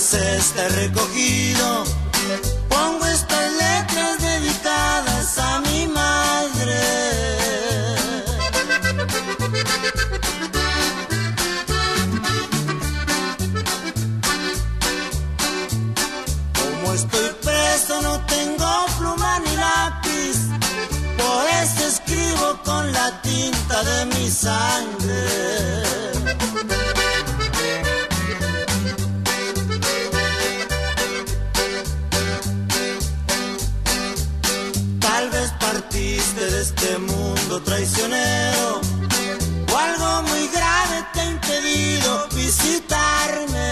vez esté recogido, pongo estas letras dedicadas a mi madre. Como estoy preso no tengo pluma ni lápiz, por eso escribo con la tinta de mi sangre. Tal vez partiste de este mundo traicionero, o algo muy grave te ha impedido visitarme.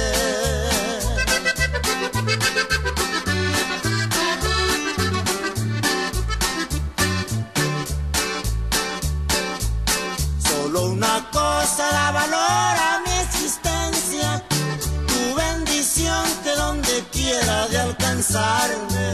Solo una cosa da valor a mi existencia, tu bendición que donde quiera de alcanzarme.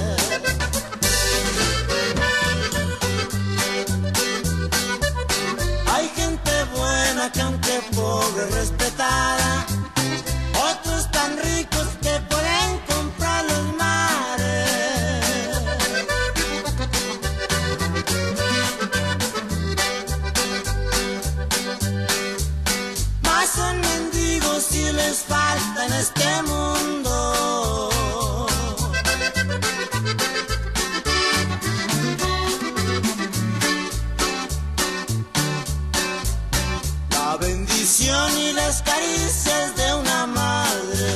Hay gente buena que aunque pobre respetada, otros tan ricos que pueden comprar los mares. Más son mendigos y les falta en este mundo. La bendición y las caricias de una madre.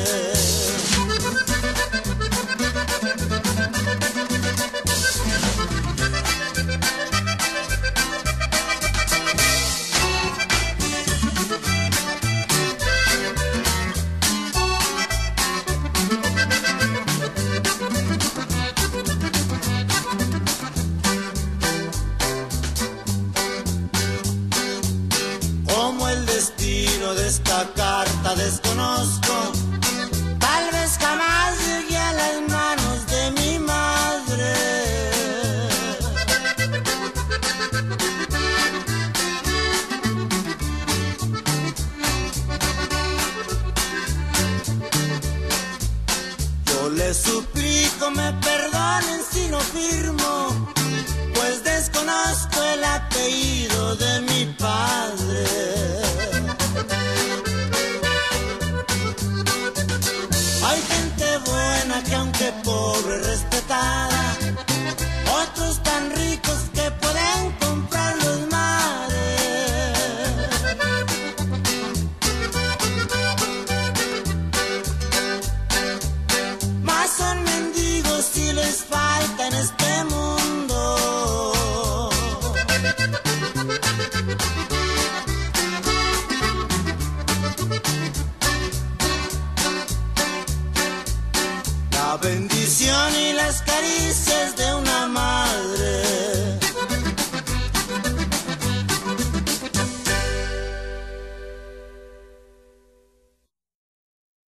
Como el destino de esta carta desconozco, tal vez jamás llegue a las manos de mi madre. Yo les suplico me perdonen si no firmo, pues desconozco el apellido de mi padre. Hay gente buena que aunque pobre respetada, otros tan ricos que pueden comprar los mares. Más son mendigos y les falta en este mundo. La bendición y las caricias